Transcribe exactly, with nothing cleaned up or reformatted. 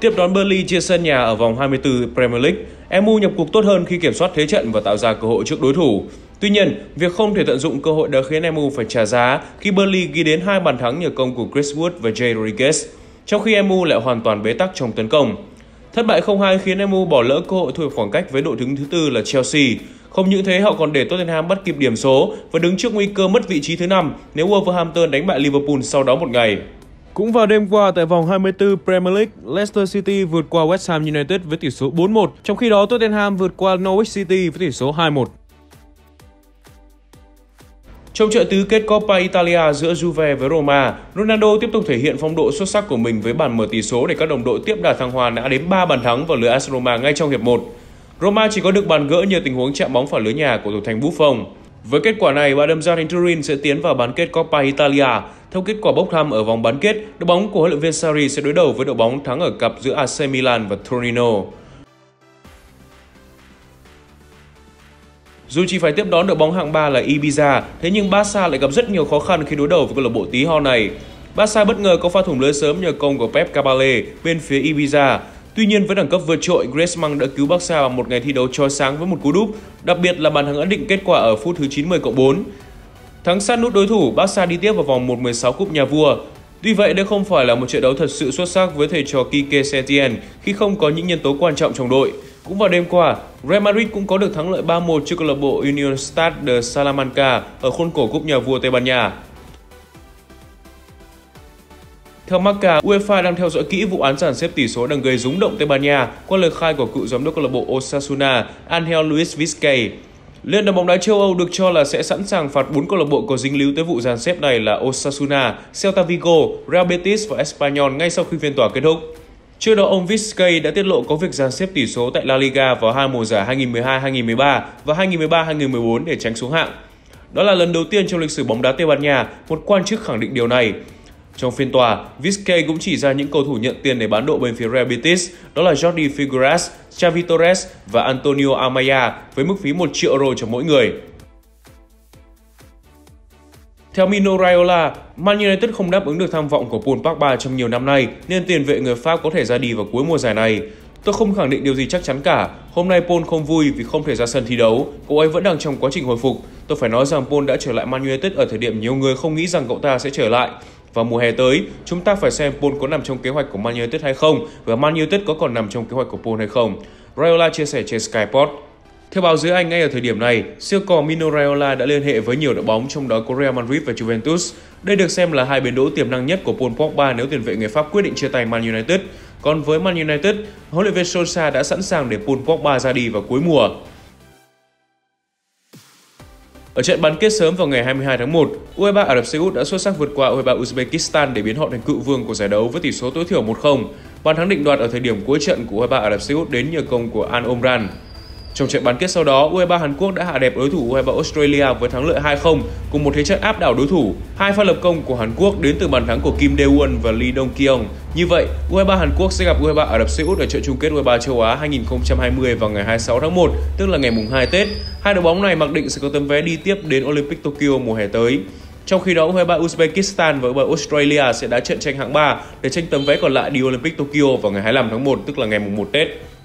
Tiếp đón Burnley trên sân nhà ở vòng hai mươi tư Premier League, em u nhập cuộc tốt hơn khi kiểm soát thế trận và tạo ra cơ hội trước đối thủ. Tuy nhiên, việc không thể tận dụng cơ hội đã khiến em u phải trả giá khi Burnley ghi đến hai bàn thắng nhờ công của Chris Wood và Jay Rodriguez, trong khi em u lại hoàn toàn bế tắc trong tấn công. Thất bại không hai khiến em u bỏ lỡ cơ hội thu hẹp khoảng cách với đội đứng thứ tư là Chelsea. Không những thế, họ còn để Tottenham bắt kịp điểm số và đứng trước nguy cơ mất vị trí thứ năm nếu Wolverhampton đánh bại Liverpool sau đó một ngày. Cũng vào đêm qua tại vòng hai mươi tư Premier League, Leicester City vượt qua West Ham United với tỷ số bốn một, trong khi đó Tottenham vượt qua Norwich City với tỷ số hai một. Trong trận tứ kết Coppa Italia giữa Juve với Roma, Ronaldo tiếp tục thể hiện phong độ xuất sắc của mình với bàn mở tỷ số để các đồng đội tiếp đà thăng hoa đã đến ba bàn thắng vào lưới a ét Roma ngay trong hiệp một. Roma chỉ có được bàn gỡ nhờ tình huống chạm bóng phản lưới nhà của thủ thành Buffon. Với kết quả này, bà đâm ra thành Turin sẽ tiến vào bán kết Coppa Italia. Theo kết quả bốc thăm ở vòng bán kết, đội bóng của huấn luyện viên Sarri sẽ đối đầu với đội bóng thắng ở cặp giữa a xê Milan và Torino. Dù chỉ phải tiếp đón đội bóng hạng ba là Ibiza, thế nhưng Barca lại gặp rất nhiều khó khăn khi đối đầu với câu lạc bộ tí hon này. Barca bất ngờ có pha thủng lưới sớm nhờ công của Pep Caballé bên phía Ibiza. Tuy nhiên, với đẳng cấp vượt trội, Griezmann đã cứu Barca bằng một ngày thi đấu chói sáng với một cú đúp, đặc biệt là bàn thắng ấn định kết quả ở phút thứ chín mươi cộng bốn. Thắng sát nút đối thủ, Barca đi tiếp vào vòng một mười sáu cúp nhà vua. Tuy vậy, đây không phải là một trận đấu thật sự xuất sắc với thầy trò Quique Setién khi không có những nhân tố quan trọng trong đội. Cũng vào đêm qua, Real Madrid cũng có được thắng lợi ba một trước câu lạc bộ Union Stade de Salamanca ở khuôn khổ cúp nhà vua Tây Ban Nha. Theo Marca, UEFA đang theo dõi kỹ vụ án dàn xếp tỷ số đang gây rúng động Tây Ban Nha qua lời khai của cựu giám đốc câu lạc bộ Osasuna Angel Luis Vizcay. Liên đoàn bóng đá châu Âu được cho là sẽ sẵn sàng phạt bốn câu lạc bộ có dính líu tới vụ dàn xếp này là Osasuna, Celta Vigo, Real Betis và Espanyol ngay sau khi phiên tòa kết thúc. Trước đó, ông Vizcay đã tiết lộ có việc dàn xếp tỷ số tại La Liga vào hai mùa giải hai nghìn không trăm mười hai hai nghìn không trăm mười ba và hai nghìn không trăm mười ba hai nghìn không trăm mười bốn để tránh xuống hạng. Đó là lần đầu tiên trong lịch sử bóng đá Tây Ban Nha một quan chức khẳng định điều này. Trong phiên tòa, Vizcay cũng chỉ ra những cầu thủ nhận tiền để bán độ bên phía Real Betis, đó là Jordi Figueras, Xavi Torres và Antonio Amaya với mức phí một triệu euro cho mỗi người. Theo Mino Raiola, Man United không đáp ứng được tham vọng của Paul Pogba trong nhiều năm nay nên tiền vệ người Pháp có thể ra đi vào cuối mùa giải này. Tôi không khẳng định điều gì chắc chắn cả. Hôm nay Paul không vui vì không thể ra sân thi đấu, cậu ấy vẫn đang trong quá trình hồi phục. Tôi phải nói rằng Paul đã trở lại Man United ở thời điểm nhiều người không nghĩ rằng cậu ta sẽ trở lại. Vào mùa hè tới, chúng ta phải xem Paul có nằm trong kế hoạch của Man United hay không và Man United có còn nằm trong kế hoạch của Paul hay không, Raiola chia sẻ trên Sky Sport. Theo báo giới Anh, ngay ở thời điểm này, siêu cò Mino Raiola đã liên hệ với nhiều đội bóng trong đó có Real Madrid và Juventus. Đây được xem là hai bến đỗ tiềm năng nhất của Paul Pogba nếu tiền vệ người Pháp quyết định chia tay Man United. Còn với Man United, huấn luyện viên Solskjaer đã sẵn sàng để Paul Pogba ra đi vào cuối mùa. Ở trận bán kết sớm vào ngày hai mươi hai tháng một, u hai ba Ả Rập Xê Út đã xuất sắc vượt qua u hai ba Uzbekistan để biến họ thành cựu vương của giải đấu với tỷ số tối thiểu một không. Bàn thắng định đoạt ở thời điểm cuối trận của u hai ba Ả Rập Xê Út đến nhờ công của Al Omran. Trong trận bán kết sau đó, u hai ba Hàn Quốc đã hạ đẹp đối thủ u hai ba Australia với thắng lợi hai không cùng một thế trận áp đảo đối thủ. Hai pha lập công của Hàn Quốc đến từ bàn thắng của Kim Dae-won và Lee Dong-kyung. Như vậy, u hai ba Hàn Quốc sẽ gặp u hai ba Ả Rập Xê Út ở trận chung kết u hai ba châu Á hai nghìn không trăm hai mươi vào ngày hai mươi sáu tháng một, tức là ngày mùng hai Tết. Hai đội bóng này mặc định sẽ có tấm vé đi tiếp đến Olympic Tokyo mùa hè tới. Trong khi đó, u hai ba Uzbekistan và u hai ba Australia sẽ đá trận tranh hạng ba để tranh tấm vé còn lại đi Olympic Tokyo vào ngày hai mươi lăm tháng một, tức là ngày mùng một Tết.